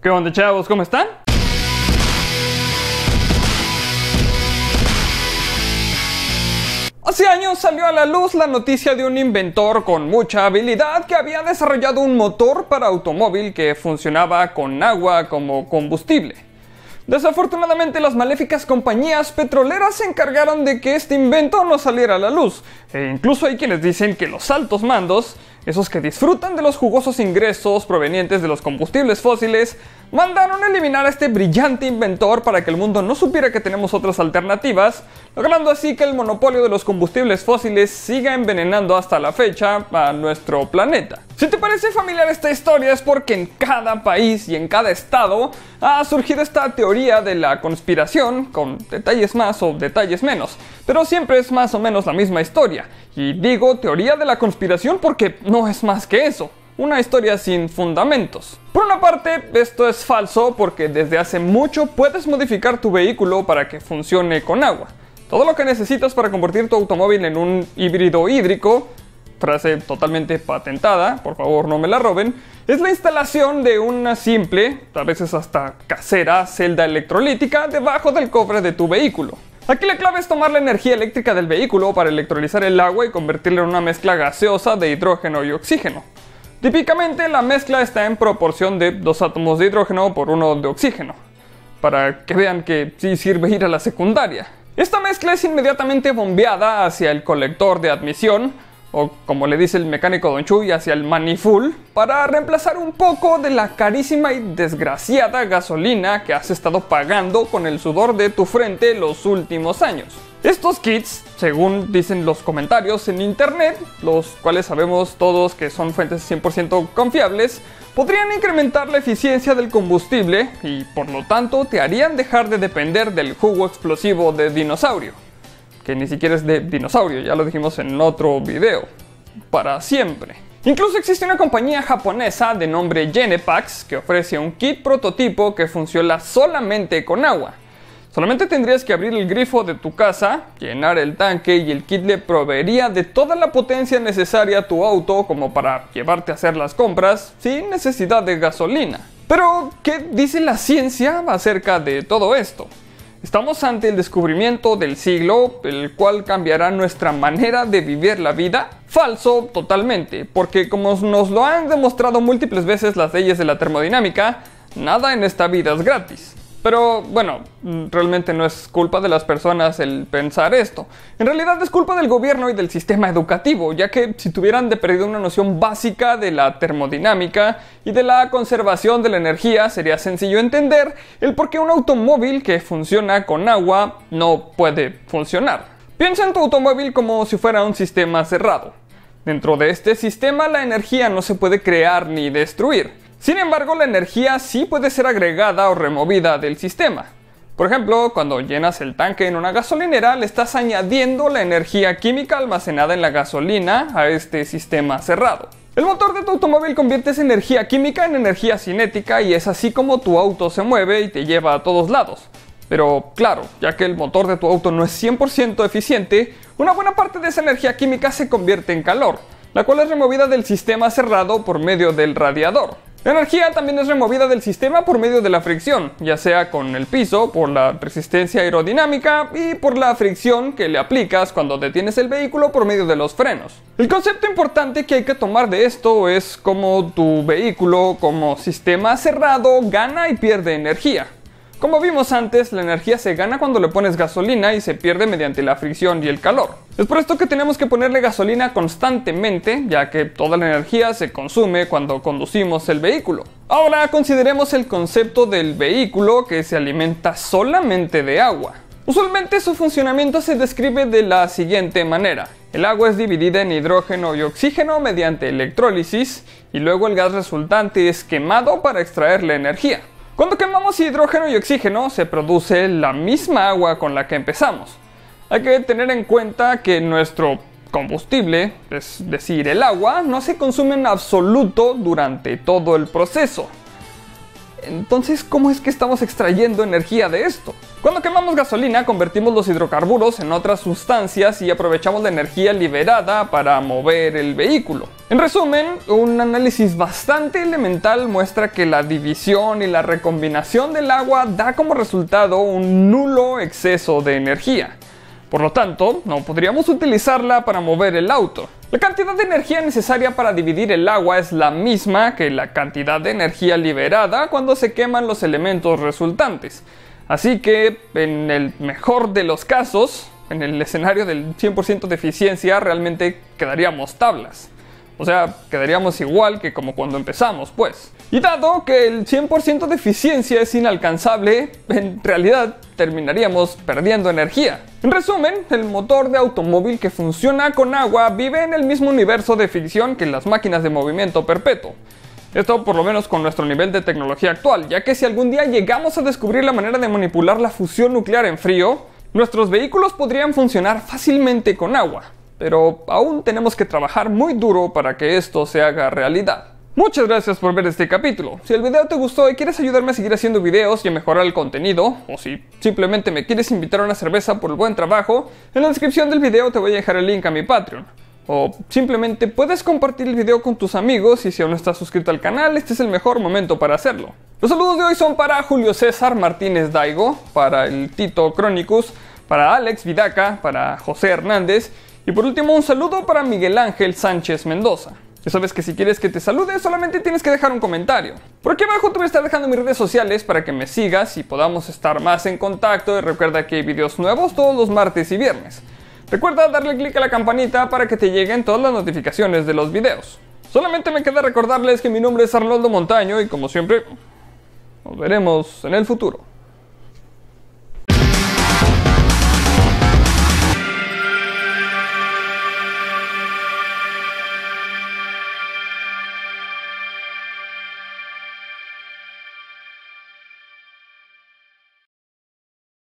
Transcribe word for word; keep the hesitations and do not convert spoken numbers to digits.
¿Qué onda, chavos? ¿Cómo están? Hace años salió a la luz la noticia de un inventor con mucha habilidad que había desarrollado un motor para automóvil que funcionaba con agua como combustible. Desafortunadamente, las maléficas compañías petroleras se encargaron de que este invento no saliera a la luz, e incluso hay quienes dicen que los altos mandos, esos que disfrutan de los jugosos ingresos provenientes de los combustibles fósiles, mandaron eliminar a este brillante inventor para que el mundo no supiera que tenemos otras alternativas, logrando así que el monopolio de los combustibles fósiles siga envenenando hasta la fecha a nuestro planeta. Si te parece familiar esta historia es porque en cada país y en cada estado ha surgido esta teoría de la conspiración, con detalles más o detalles menos, pero siempre es más o menos la misma historia. Y digo teoría de la conspiración porque no es más que eso. Una historia sin fundamentos. Por una parte, esto es falso porque desde hace mucho puedes modificar tu vehículo para que funcione con agua. Todo lo que necesitas para convertir tu automóvil en un híbrido hídrico, frase totalmente patentada, por favor no me la roben, es la instalación de una simple, a veces hasta casera, celda electrolítica debajo del cofre de tu vehículo. Aquí la clave es tomar la energía eléctrica del vehículo para electrolizar el agua y convertirla en una mezcla gaseosa de hidrógeno y oxígeno. Típicamente la mezcla está en proporción de dos átomos de hidrógeno por uno de oxígeno, para que vean que sí sirve ir a la secundaria. Esta mezcla es inmediatamente bombeada hacia el colector de admisión, o como le dice el mecánico Don Chuy, hacia el manifold, para reemplazar un poco de la carísima y desgraciada gasolina que has estado pagando con el sudor de tu frente los últimos años. Estos kits, según dicen los comentarios en internet, los cuales sabemos todos que son fuentes cien por ciento confiables, podrían incrementar la eficiencia del combustible y por lo tanto te harían dejar de depender del jugo explosivo de dinosaurio. Que ni siquiera es de dinosaurio, ya lo dijimos en otro video. Para siempre. Incluso existe una compañía japonesa de nombre Genepax que ofrece un kit prototipo que funciona solamente con agua. Solamente tendrías que abrir el grifo de tu casa, llenar el tanque y el kit le proveería de toda la potencia necesaria a tu auto como para llevarte a hacer las compras sin necesidad de gasolina. Pero, ¿qué dice la ciencia acerca de todo esto? ¿Estamos ante el descubrimiento del siglo, el cual cambiará nuestra manera de vivir la vida? Falso totalmente, porque como nos lo han demostrado múltiples veces las leyes de la termodinámica, nada en esta vida es gratis. Pero bueno, realmente no es culpa de las personas el pensar esto. En realidad es culpa del gobierno y del sistema educativo, ya que si tuvieran de perdido una noción básica de la termodinámica y de la conservación de la energía, sería sencillo entender el por qué un automóvil que funciona con agua no puede funcionar. Piensa en tu automóvil como si fuera un sistema cerrado. Dentro de este sistema la energía no se puede crear ni destruir. Sin embargo, la energía sí puede ser agregada o removida del sistema. Por ejemplo, cuando llenas el tanque en una gasolinera, le estás añadiendo la energía química almacenada en la gasolina a este sistema cerrado. El motor de tu automóvil convierte esa energía química en energía cinética y es así como tu auto se mueve y te lleva a todos lados. Pero claro, ya que el motor de tu auto no es cien por ciento eficiente, una buena parte de esa energía química se convierte en calor, la cual es removida del sistema cerrado por medio del radiador. La energía también es removida del sistema por medio de la fricción, ya sea con el piso, por la resistencia aerodinámica y por la fricción que le aplicas cuando detienes el vehículo por medio de los frenos. El concepto importante que hay que tomar de esto es cómo tu vehículo como sistema cerrado gana y pierde energía. Como vimos antes, la energía se gana cuando le pones gasolina y se pierde mediante la fricción y el calor. Es por esto que tenemos que ponerle gasolina constantemente, ya que toda la energía se consume cuando conducimos el vehículo. Ahora consideremos el concepto del vehículo que se alimenta solamente de agua. Usualmente su funcionamiento se describe de la siguiente manera. El agua es dividida en hidrógeno y oxígeno mediante electrólisis y luego el gas resultante es quemado para extraer la energía. Cuando quemamos hidrógeno y oxígeno se produce la misma agua con la que empezamos. Hay que tener en cuenta que nuestro combustible, es decir, el agua, no se consume en absoluto durante todo el proceso. Entonces, ¿cómo es que estamos extrayendo energía de esto? Cuando quemamos gasolina, convertimos los hidrocarburos en otras sustancias y aprovechamos la energía liberada para mover el vehículo. En resumen, un análisis bastante elemental muestra que la división y la recombinación del agua da como resultado un nulo exceso de energía. Por lo tanto, no podríamos utilizarla para mover el auto. La cantidad de energía necesaria para dividir el agua es la misma que la cantidad de energía liberada cuando se queman los elementos resultantes. Así que, en el mejor de los casos, en el escenario del cien por ciento de eficiencia, realmente quedaríamos tablas. O sea, quedaríamos igual que como cuando empezamos, pues. Y dado que el cien por ciento de eficiencia es inalcanzable, en realidad terminaríamos perdiendo energía. En resumen, el motor de automóvil que funciona con agua vive en el mismo universo de ficción que las máquinas de movimiento perpetuo. Esto por lo menos con nuestro nivel de tecnología actual, ya que si algún día llegamos a descubrir la manera de manipular la fusión nuclear en frío, nuestros vehículos podrían funcionar fácilmente con agua. Pero aún tenemos que trabajar muy duro para que esto se haga realidad. Muchas gracias por ver este capítulo. Si el video te gustó y quieres ayudarme a seguir haciendo videos y a mejorar el contenido, o si simplemente me quieres invitar a una cerveza por el buen trabajo, en la descripción del video te voy a dejar el link a mi Patreon. O simplemente puedes compartir el video con tus amigos y si aún no estás suscrito al canal, este es el mejor momento para hacerlo. Los saludos de hoy son para Julio César Martínez Daigo, para el Tito Chronicus, para Alex Vidaca, para José Hernández y por último un saludo para Miguel Ángel Sánchez Mendoza. Ya sabes que si quieres que te salude solamente tienes que dejar un comentario. Por aquí abajo te voy a estar dejando mis redes sociales para que me sigas y podamos estar más en contacto. Y recuerda que hay videos nuevos todos los martes y viernes. Recuerda darle click a la campanita para que te lleguen todas las notificaciones de los videos. Solamente me queda recordarles que mi nombre es Arnoldo Montaño y como siempre, nos veremos en el futuro.